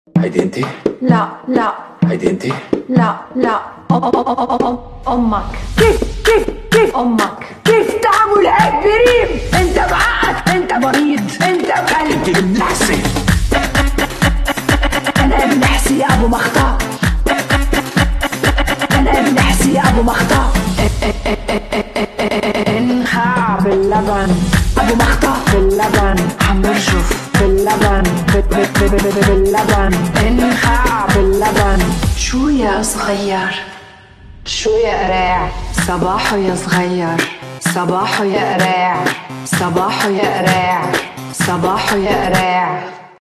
هيدي انت؟ لا لا هيدي انت؟ لا لا أمك. كيف أمك؟ كيف تعمل هيك بريم؟ أنت معقد، أنت مريض، أنت مخلي. انت ابن حسين. أنا ابن حسي يا أبو مخطا. أنا ابن حسي يا أبو مخطا. انخاع باللبن أبو مخطا، باللبن عم برجف، باللبن باللبن انخاع باللبن. شو يا صغير؟ شو يا قراع؟ صباحو يا صغير، صباحو يا قراع، صباحو يا قراع، صباحو يا قراع.